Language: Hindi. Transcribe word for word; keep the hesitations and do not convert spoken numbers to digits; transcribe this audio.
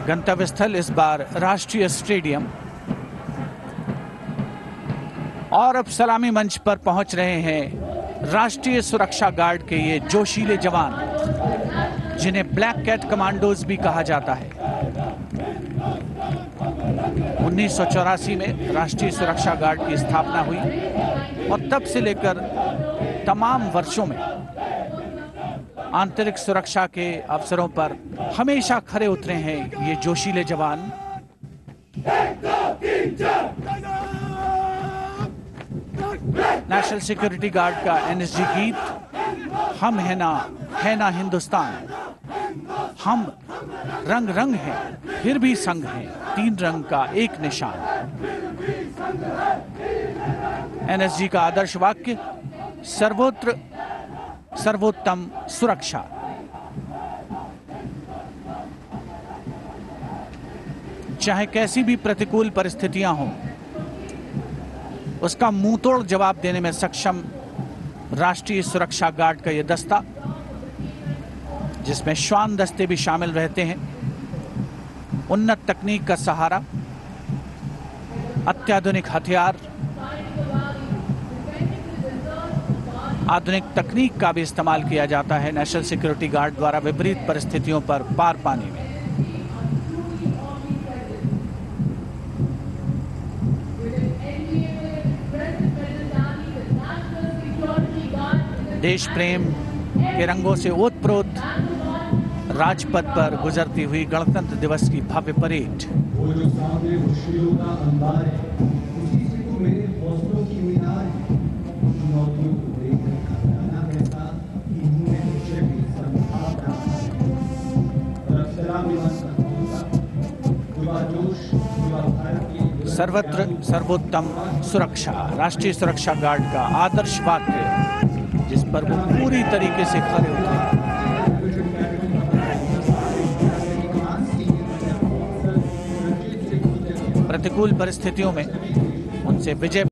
गंतव्य स्थल इस बार राष्ट्रीय स्टेडियम। और अब सलामी मंच पर पहुंच रहे हैं राष्ट्रीय सुरक्षा गार्ड के ये जोशीले जवान, जिन्हें ब्लैक कैट कमांडोज भी कहा जाता है। उन्नीस सौ चौरासी में राष्ट्रीय सुरक्षा गार्ड की स्थापना हुई और तब से लेकर तमाम वर्षों में आंतरिक सुरक्षा के अवसरों पर हमेशा खरे उतरे हैं ये जोशीले जवान। नेशनल सिक्योरिटी गार्ड का एनएसजी गीत, हम है ना है ना हिंदुस्तान, हम रंग रंग हैं फिर भी संग हैं, तीन रंग का एक निशान। एनएसजी का आदर्श वाक्य, सर्वोत्र सर्वोत्तम सुरक्षा। चाहे कैसी भी प्रतिकूल परिस्थितियां हों, उसका मुंहतोड़ जवाब देने में सक्षम राष्ट्रीय सुरक्षा गार्ड का यह दस्ता, जिसमें श्वान दस्ते भी शामिल रहते हैं, उन्नत तकनीक का सहारा, अत्याधुनिक हथियार, आधुनिक तकनीक का भी इस्तेमाल किया जाता है नेशनल सिक्योरिटी गार्ड द्वारा विपरीत परिस्थितियों पर पार पाने में। देश प्रेम के रंगों से ओतप्रोत राजपथ पर गुजरती हुई गणतंत्र दिवस की भव्य परेड। वो जो सामने मुश्किलों का अंबार है, उसी से तो मेरे हौसलों की मीनार है। चुनौतियों को देखकर घबराना कैसा, इन्होंने मुझे भी संभावना और अक्षरा मिलन युवा जोश, युवा भारत की सर्वत्र सर्वोत्तम सुरक्षा, राष्ट्रीय सुरक्षा गार्ड का आदर्श वाक्य, जिस पर वो पूरी तरीके से खरे उतरे। प्रतिकूल परिस्थितियों में उनसे विजय